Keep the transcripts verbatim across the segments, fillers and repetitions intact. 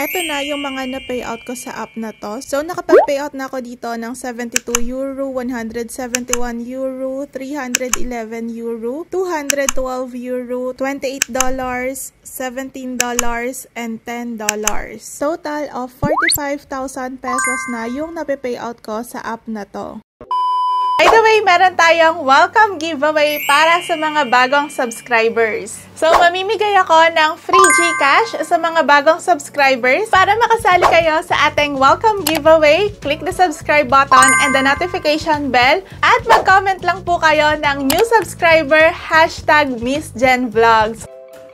Eto na yung mga na-payout ko sa app na to. So, nakapag-payout na ako dito ng seventy-two euro, one hundred seventy-one euro, three hundred eleven euro, two hundred twelve euro, twenty-eight dollars, seventeen dollars, and ten dollars. Total of forty-five thousand pesos na yung na-payout ko sa app na to. By the way, meron tayong welcome giveaway para sa mga bagong subscribers. So, mamimigay ako ng free GCash sa mga bagong subscribers. Para makasali kayo sa ating welcome giveaway, click the subscribe button and the notification bell at mag-comment lang po kayo ng new subscriber hashtag Miss Jen Vlogs.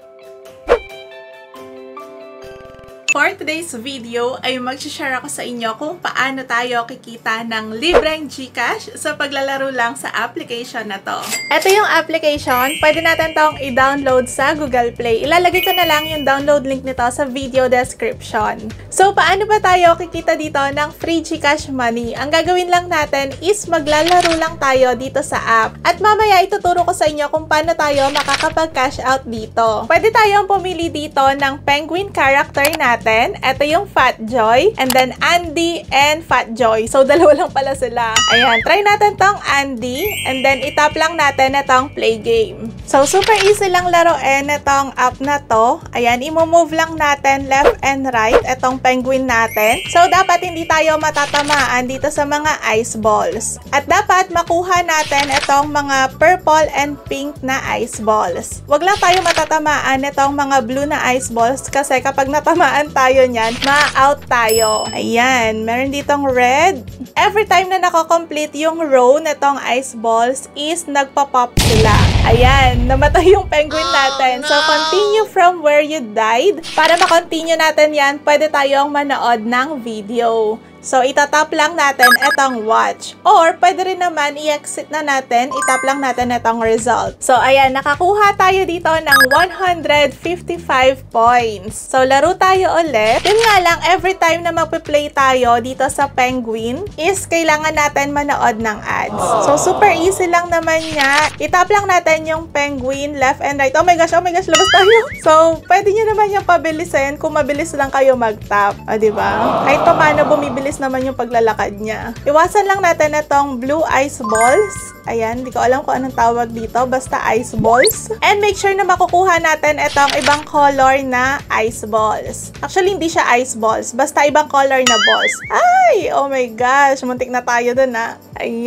For today's video ay mag-share ako sa inyo kung paano tayo kikita ng libreng GCash sa paglalaro lang sa application na to. Ito yung application, pwede natin tong i-download sa Google Play. Ilalagay ko na lang yung download link nito sa video description. So, paano ba tayo kikita dito ng free GCash money? Ang gagawin lang natin is maglalaro lang tayo dito sa app. At mamaya ituturo ko sa inyo kung paano tayo makakapag-cash out dito. Pwede tayong pumili dito ng penguin character natin. Ito yung Fat Joy, and then Andy and Fat Joy. So, dalawa lang pala sila. Ayan, try natin tong Andy, and then itap lang natin itong play game. So, super easy lang laruin itong app na to. Ayan, i-move lang natin left and right itong penguin natin. So, dapat hindi tayo matatamaan dito sa mga ice balls. At dapat makuha natin itong mga purple and pink na ice balls. Huwag lang tayo matatamaan itong mga blue na ice balls kasi kapag natamaan tayo niyan, ma-out tayo. Ayan, meron ditong red. Every time na nako-complete yung row netong ice balls is nagpa-pop sila. Ayan, namatay yung penguin natin. So, continue from where you died. Para ma-continue natin yan, pwede tayong manood ng video. So, itatap lang natin itong watch. Or, pwede rin naman i-exit na natin, itap lang natin itong result. So, ayan, nakakuha tayo dito ng one hundred fifty-five points. So, laro tayo ulit. Yun nga lang, every time na magpe-play tayo dito sa penguin, is kailangan natin manood ng ads. So, super easy lang naman niya. Itap lang natin yung penguin, left and right. Oh my gosh, oh my gosh, labas tayo. So, pwede nyo naman yung pabilisin kung mabilis lang kayo mag-tap. O, diba? Kahit pa paano bumibilis naman yung paglalakad niya. Iwasan lang natin itong blue ice balls. Ayan, di ko alam kung anong tawag dito. Basta ice balls. And make sure na makukuha natin itong ibang color na ice balls. Actually, hindi siya ice balls. Basta ibang color na balls. Ay! Oh my gosh! Muntik na tayo dun ah.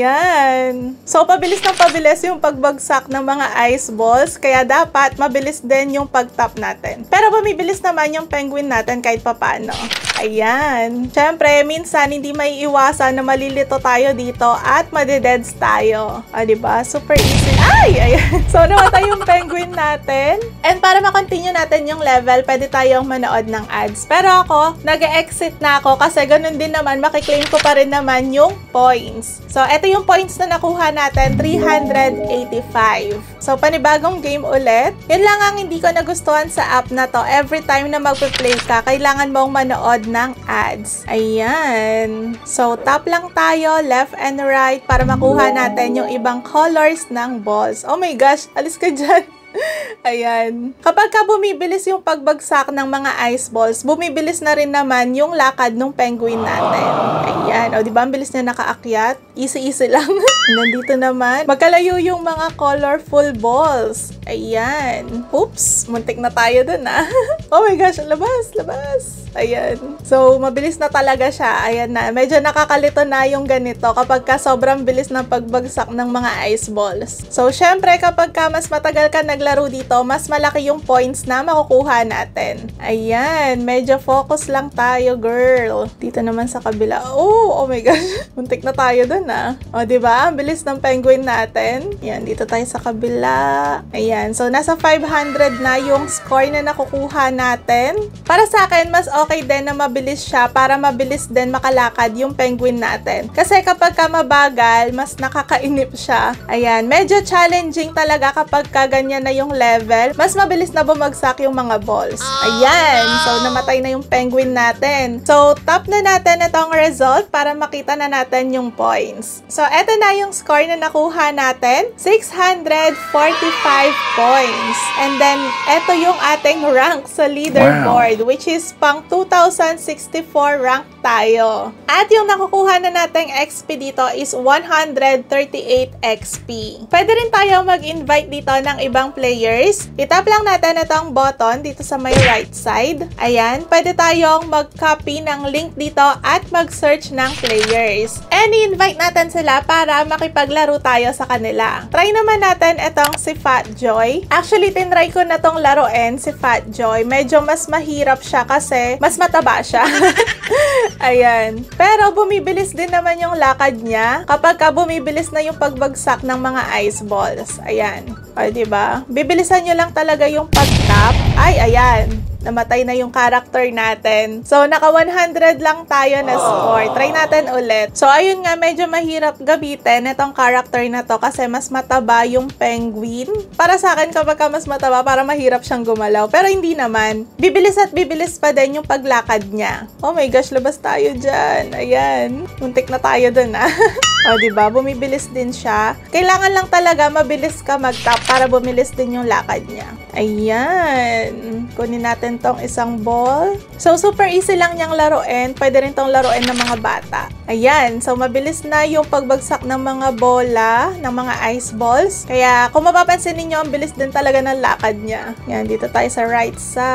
Ayan. So, pabilis na pabilis yung pagbagsak ng mga ice balls. Kaya dapat mabilis din yung pag-tap natin. Pero bumibilis naman yung penguin natin kahit papano. Ayan. Siyempre, minsan hindi may iwasan na malilito tayo dito at madededs tayo. O, diba? Super easy. Ay! Ayan. So, namatay yung penguin natin. And para makontinue natin yung level, pwede tayong manood ng ads. Pero ako, nag-exit na ako kasi ganun din naman, makiklaim ko pa rin naman yung points. So, ito yung points na nakuha natin, three hundred eighty-five. So, panibagong game ulit. Yun lang ang hindi ko nagustuhan sa app na to. Every time na magpe-play ka, kailangan mong manood ng ads. Ayan. So, tap lang tayo, left and right, para makuha natin yung ibang colors ng balls. Oh my gosh, alis ka dyan. Ayan. Kapag ka bumibilis yung pagbagsak ng mga ice balls, bumibilis na rin naman yung lakad ng penguin natin. Ayan. O, diba? Ang bilis na nakaakyat. Easy-easy lang. Nandito naman. Magkalayo yung mga colorful balls. Ayan. Oops. Muntik na tayo dun ah. Oh my gosh. Labas. Labas. Ayan. So, mabilis na talaga siya. Ayan na. Medyo nakakalito na yung ganito kapag ka sobrang bilis ng pagbagsak ng mga ice balls. So, syempre, kapag ka mas matagal ka naglaro dito, mas malaki yung points na makukuha natin. Ayan. Medyo focus lang tayo, girl. Dito naman sa kabila. Oh, oh my gosh. Muntik na tayo dun ah. O, diba? Ang bilis ng penguin natin. Ayan. Dito tayo sa kabila. Ayan. So, nasa five hundred na yung score na nakukuha natin. Para sa akin, mas okay din na mabilis siya para mabilis din makalakad yung penguin natin. Kasi kapag ka mabagal, mas nakakainip siya. Ayan. Medyo challenging talaga kapag ka ganyan na yung level. Mas mabilis na bumagsak yung mga balls. Ayan. So, namatay na yung penguin natin. So, tap na natin itong result para makita na natin yung points. So, eto na yung score na nakuha natin. six hundred forty-five points. And then, eto yung ating rank sa leaderboard, wow, which is pang two thousand sixty-four rank tayo. At yung nakukuha na nating X P dito is one hundred thirty-eight X P. Pwede rin tayo mag-invite dito ng ibang players. Itap lang natin itong button dito sa may right side. Ayan, pwede tayong mag-copy ng link dito at mag-search ng players. And i-invite natin sila para makipaglaro tayo sa kanila. Try naman natin itong si Fat Joy. Actually, tinry ko na tong laruin si Fat Joy. Medyo mas mahirap siya kasi mas mataba siya. Ayan. Pero bumibilis din naman yung lakad niya kapag ka bumibilis na yung pagbagsak ng mga ice balls. Ayan. O, diba? Bibilisan nyo lang talaga yung pag-tap. Ay, ayan. Namatay na yung character natin. So, naka one hundred lang tayo na score. Try natin ulit. So, ayun nga, medyo mahirap gamitin itong character na to kasi mas mataba yung penguin. Para sa akin, kapag ka mas mataba, para mahirap siyang gumalaw. Pero hindi naman. Bibilis at bibilis pa din yung paglakad niya. Oh my gosh, labas tayo dyan. Ayan. Muntik na tayo dun, ah. O, diba? Bumibilis din siya. Kailangan lang talaga mabilis ka mag-tap para bumilis din yung lakad niya. Ayan. Kunin natin tong isang ball. So, super easy lang niyang laruin. Pwede rin tong laruin ng mga bata. Ayan. So, mabilis na yung pagbagsak ng mga bola, ng mga ice balls. Kaya, kung mapapansin ninyo, ang bilis din talaga ng lakad niya. Ayan. Dito tayo sa right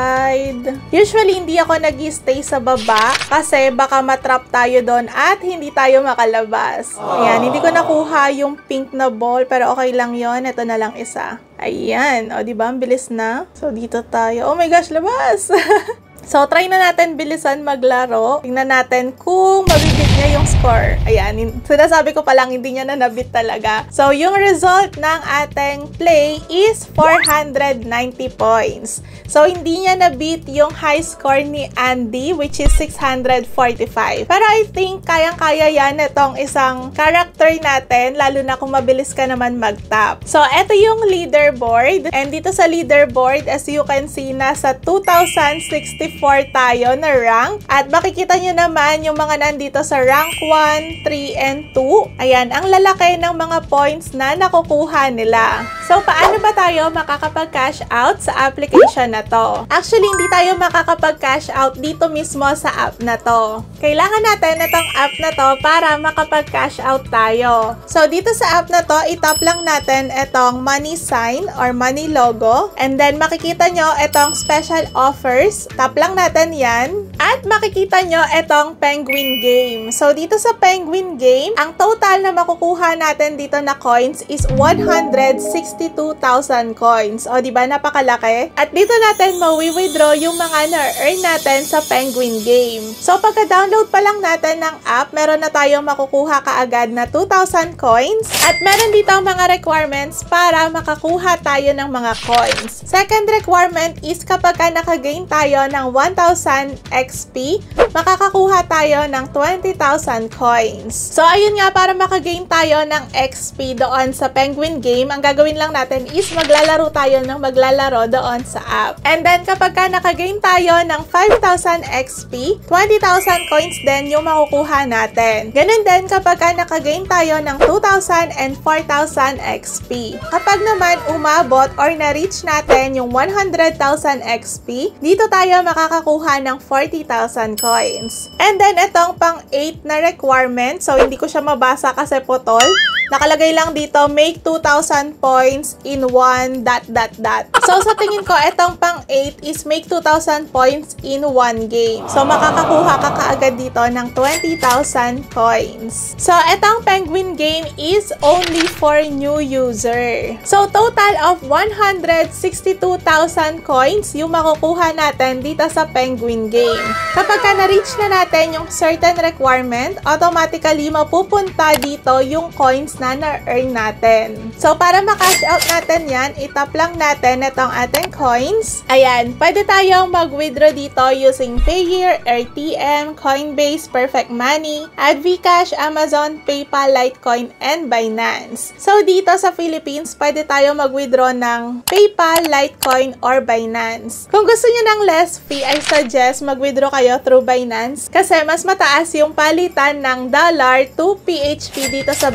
side. Usually, hindi ako nag-stay sa baba kasi baka matrap tayo doon at hindi tayo makalabas. Ayan. Hindi ko nakuha yung pink na ball pero okay lang yon. Ito na lang isa. Ayan. O, diba? Ang bilis na. So, dito tayo. Oh my gosh, labas! So, try na natin bilisan maglaro. Tingnan natin kung mabibit niya yung score. Ayan. Sinasabi ko pa lang, hindi niya na nabit talaga. So, yung result ng ating play is four hundred ninety points. So, hindi niya nabit yung high score ni Andy, which is six hundred forty-five. Pero I think, kayang-kaya yan itong isang character natin, lalo na kung mabilis ka naman mag-tap. So, eto yung leaderboard. And dito sa leaderboard, as you can see, nasa two thousand sixty-four tayo na rank. At makikita nyo naman yung mga nandito sa rank one, three, and two. Ayan, ang lalaki ng mga points na nakukuha nila. So, paano ba tayo makakapag-cash out sa application na to? Actually, hindi tayo makakapag-cash out dito mismo sa app na to. Kailangan natin itong app na to para makapag-cash out tayo. So, dito sa app na to, itap lang natin itong money sign or money logo. And then, makikita nyo itong special offers. Tap lang natin yan. At makikita nyo itong penguin game. So, dito sa penguin game, ang total na makukuha natin dito na coins is one hundred sixty-two thousand coins. O, diba? Napakalaki. At dito natin mawi-withdraw yung mga na-earn natin sa penguin game. So, pagka-download pa lang natin ng app, meron na tayong makukuha kaagad na two thousand coins. At meron dito ang mga requirements para makakuha tayo ng mga coins. Second requirement is kapag ka nakagain tayo ng one thousand X P, makakakuha tayo ng twenty thousand coins. So, ayun nga, para makagain tayo ng X P doon sa penguin game, ang gagawin lang natin is maglalaro tayo ng maglalaro doon sa app. And then, kapag ka nakagain tayo ng five thousand X P, twenty thousand coins din yung makukuha natin. Ganun din kapag ka nakagain tayo ng two thousand and four thousand X P. Kapag naman umabot or na-reach natin yung one hundred thousand X P, dito tayo makakakuha ng forty thousand coins. And then, itong pang eight na requirement, so hindi ko siya mabasa kasi putol. Nakalagay lang dito, make two thousand points in one dot dot dot. So, sa tingin ko, itong pang eight is make two thousand points in one game. So, makakakuha ka kaagad dito ng twenty thousand coins. So, itong penguin game is only for new user. So, total of one hundred sixty-two thousand coins yung makukuha natin dito sa penguin game. Kapag ka na-reach na natin yung certain requirement, automatically mapupunta dito yung coins na na-earn natin. So, para makash out natin yan, itap lang natin itong ating coins. Ayan, pwede tayong mag-withdraw dito using Payeer, R T M, Coinbase, Perfect Money, AdVcash, Amazon, PayPal, Litecoin, and Binance. So, dito sa Philippines, pwede tayo mag-withdraw ng PayPal, Litecoin, or Binance. Kung gusto nyo ng less fee, I suggest mag-withdraw kayo through Binance kasi mas mataas yung palitan ng dollar to P H P dito sa Binance.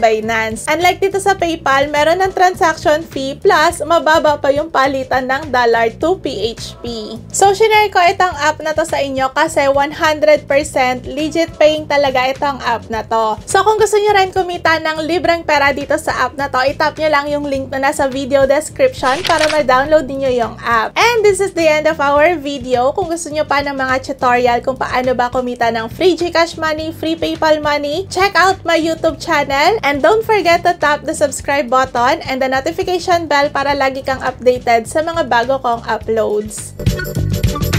balance. Unlike dito sa PayPal, meron ng transaction fee plus mababa pa yung palitan ng dollar to P H P. So, shinare ko itong app na to sa inyo kasi one hundred percent legit paying talaga itong app na to. So, kung gusto nyo rin kumita ng libreng pera dito sa app na to, itap nyo lang yung link na nasa video description para ma-download niyo yung app. And this is the end of our video. Kung gusto nyo pa ng mga tutorial kung paano ba kumita ng free GCash money, free PayPal money, check out my YouTube channel. And don't forget to tap the subscribe button and the notification bell para lagi kang updated sa mga bago kong uploads.